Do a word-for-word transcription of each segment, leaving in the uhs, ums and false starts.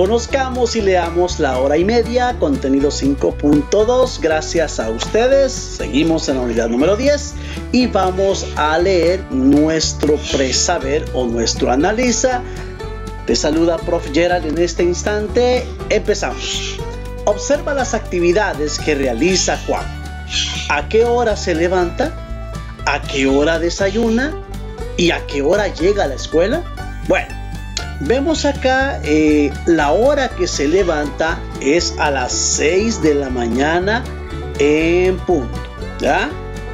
Conozcamos y leamos la hora y media, contenido cinco punto dos. Gracias a ustedes. Seguimos en la unidad número diez y vamos a leer nuestro presaber o nuestro analiza. Te saluda prof Gerald en este instante. Empezamos. Observa las actividades que realiza Juan. ¿A qué hora se levanta? ¿A qué hora desayuna? ¿Y a qué hora llega a la escuela? Bueno, vemos acá eh, la hora que se levanta es a las seis de la mañana en punto, ¿ya?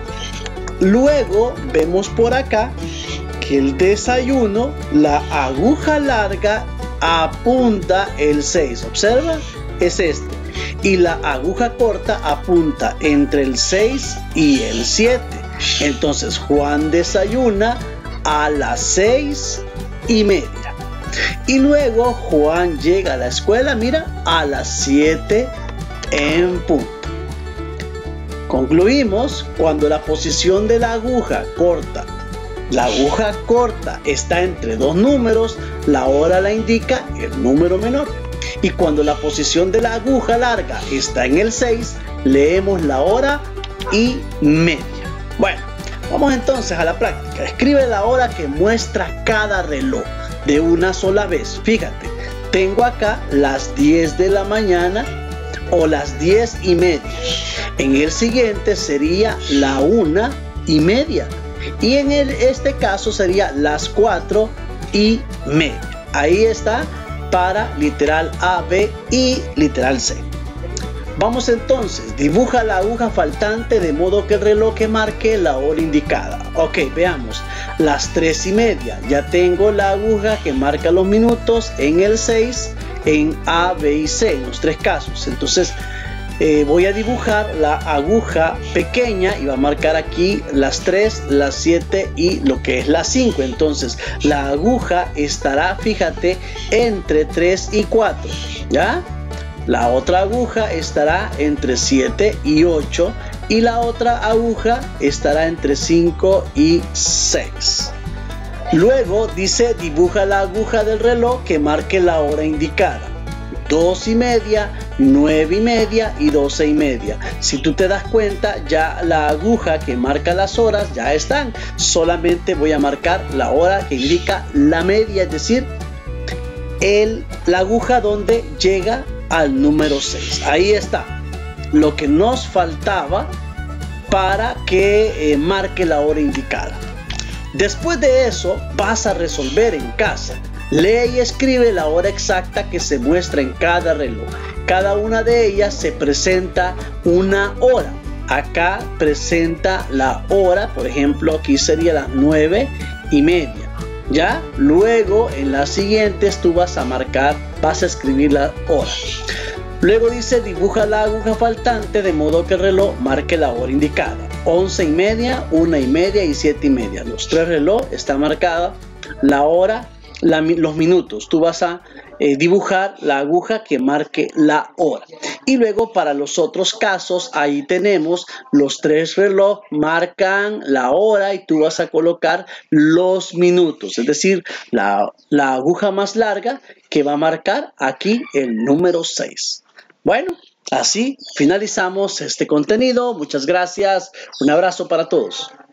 Luego vemos por acá que el desayuno, la aguja larga apunta el seis. Observa, es este. Y la aguja corta apunta entre el seis y el siete. Entonces Juan desayuna a las seis y media. Y luego Juan llega a la escuela, mira, a las siete en punto. Concluimos cuando la posición de la aguja corta, la aguja corta está entre dos números, la hora la indica el número menor. Y cuando la posición de la aguja larga está en el seis, leemos la hora y media. Bueno, vamos entonces a la práctica. Escribe la hora que muestra cada reloj de una sola vez. Fíjate, tengo acá las diez de la mañana o las diez y media. En el siguiente sería la una y media. Y en el, este caso sería las cuatro y media. Ahí está para literal A, B y literal C. Vamos entonces, dibuja la aguja faltante de modo que el reloj que marque la hora indicada. Ok, veamos, las tres y media, ya tengo la aguja que marca los minutos en el seis, en A, B y C, en los tres casos. Entonces eh, voy a dibujar la aguja pequeña y va a marcar aquí las tres, las siete y lo que es las cinco. Entonces la aguja estará, fíjate, entre tres y cuatro, ¿ya? La otra aguja estará entre siete y ocho y la otra aguja estará entre cinco y seis. Luego dice, dibuja la aguja del reloj que marque la hora indicada. dos y media, nueve y media y doce y media. Si tú te das cuenta, ya la aguja que marca las horas ya están. Solamente voy a marcar la hora que indica la media, es decir, el, la aguja donde llega al número seis. Ahí está lo que nos faltaba para que eh, marque la hora indicada. Después de eso vas a resolver en casa. Lee y escribe la hora exacta que se muestra en cada reloj. Cada una de ellas se presenta una hora. Acá presenta la hora, por ejemplo, aquí sería las nueve y media. ¿Ya? Luego en las siguientes tú vas a marcar, vas a escribir la hora. Luego dice, dibuja la aguja faltante de modo que el reloj marque la hora indicada. once y media, una y media y siete y media. Los tres relojes está marcada la hora, la, los minutos. Tú vas a eh, dibujar la aguja que marque la hora. Y luego para los otros casos, ahí tenemos los tres relojes marcan la hora y tú vas a colocar los minutos. Es decir, la, la aguja más larga que va a marcar aquí el número seis. Bueno, así finalizamos este contenido. Muchas gracias. Un abrazo para todos.